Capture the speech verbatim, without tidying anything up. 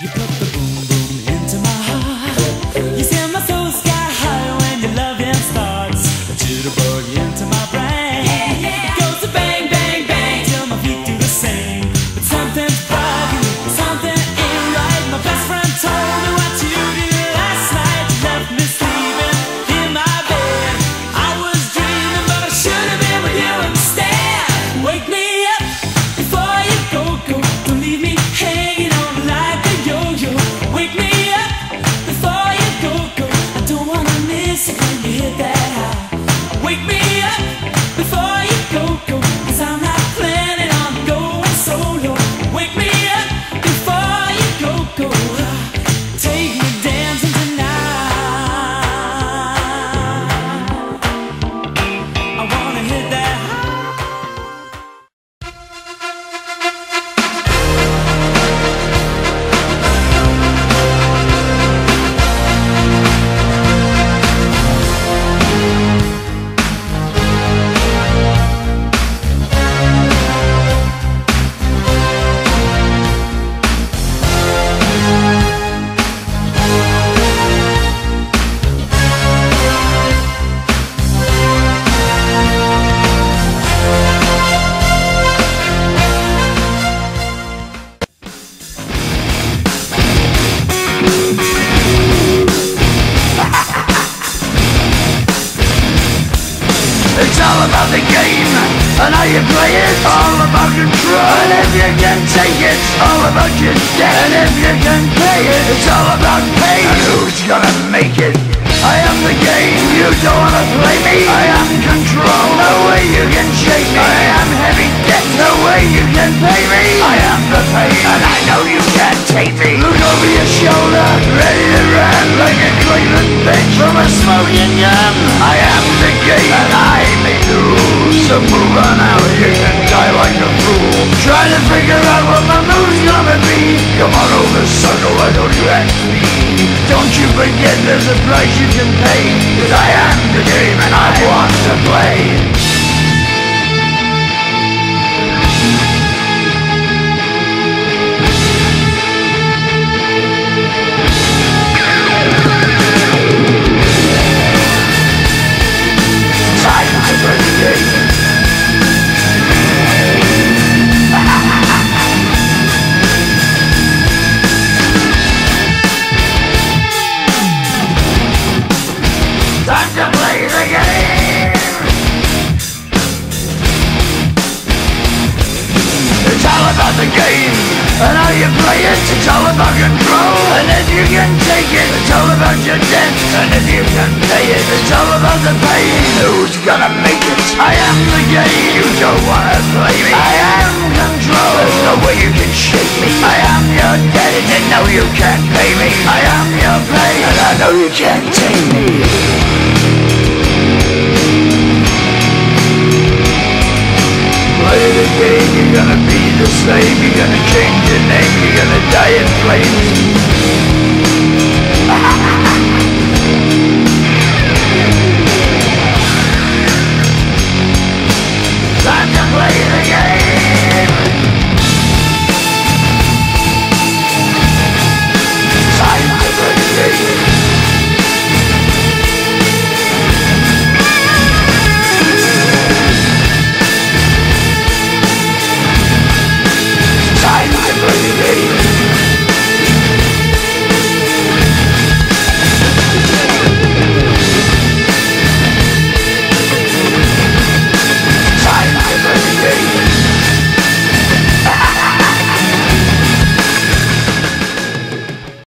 You put the boom boom into my heart. You send my soul sky high when your loving starts. A jitterbug into my brain. Yeah, yeah. It goes to bang, bang, bang till my feet do the same. But something's bugging, something ain't right. My best friend told me what you did last night. You left me sleeping in my bed. I was dreaming, but I should have been with you instead. Wake me up before you go, go. Don't leave me hanging on like a yo-yo. Wake me up before you go, go. I don't wanna miss it when you hit that high. Wake me up before you go, go. Cause I'm not planning on going solo. Wake me up before you go, go. Take me dancing tonight. I wanna hit that high. It's all about the game, and how you play it. All about control, and if you can take it. All about your debt, and if you can pay it. It's all about pain, and who's gonna make it? I am the game, you don't wanna play me. I am control, no way you can shake me. I am heavy debt, no way you can pay me. I am the pain, and I know you can't take me. Look over your shoulder, ready to run like a Cleveland bitch from a smoking gun. I am the game, and I make the rules. So move on out, you can die like a fool. Trying to figure out what my move's gonna be. Come on over, sucker, why don't you ask me? Don't you forget there's a price you can pay. Cause I am the game and I want to play. Time to play the game. Time to play the game. It's all about the game, and how you play it. It's all about control, and if you can take it. It's all about your debt, and if you can pay it. It's all about the pain, who's gonna make it? I am the game, you don't wanna play me. I am control, there's no way you can shake me. I am your debt, and you know you can't pay me. I am your pain, and I know you can't take me. Play the game, you're gonna be the slave. You're gonna change your name, you're gonna die in flames. Time to play the game.